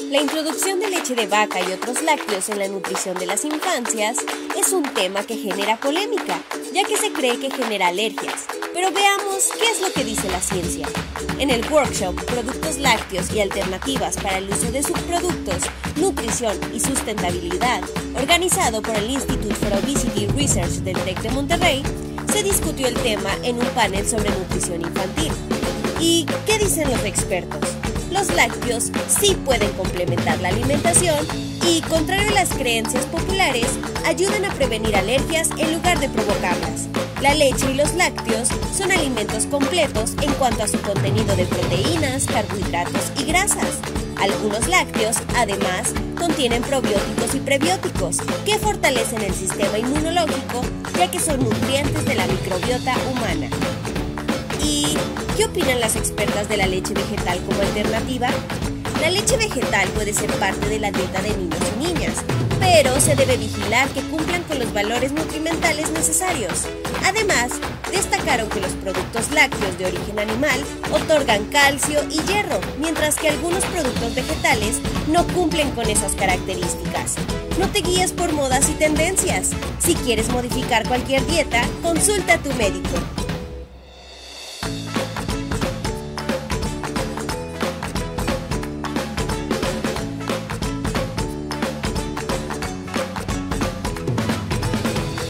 La introducción de leche de vaca y otros lácteos en la nutrición de las infancias es un tema que genera polémica, ya que se cree que genera alergias. Pero veamos qué es lo que dice la ciencia. En el workshop Productos lácteos y alternativas para el uso de subproductos, nutrición y sustentabilidad, organizado por el Institute for Obesity Research del TEC de Monterrey, se discutió el tema en un panel sobre nutrición infantil. ¿Y qué dicen los expertos? Los lácteos sí pueden complementar la alimentación y, contrario a las creencias populares, ayudan a prevenir alergias en lugar de provocarlas. La leche y los lácteos son alimentos completos en cuanto a su contenido de proteínas, carbohidratos y grasas. Algunos lácteos, además, contienen probióticos y prebióticos que fortalecen el sistema inmunológico, ya que son nutrientes de la microbiota humana. ¿Y qué opinan las expertas de la leche vegetal como alternativa? La leche vegetal puede ser parte de la dieta de niños y niñas, pero se debe vigilar que cumplan con los valores nutrimentales necesarios. Además, destacaron que los productos lácteos de origen animal otorgan calcio y hierro, mientras que algunos productos vegetales no cumplen con esas características. No te guíes por modas y tendencias. Si quieres modificar cualquier dieta, consulta a tu médico.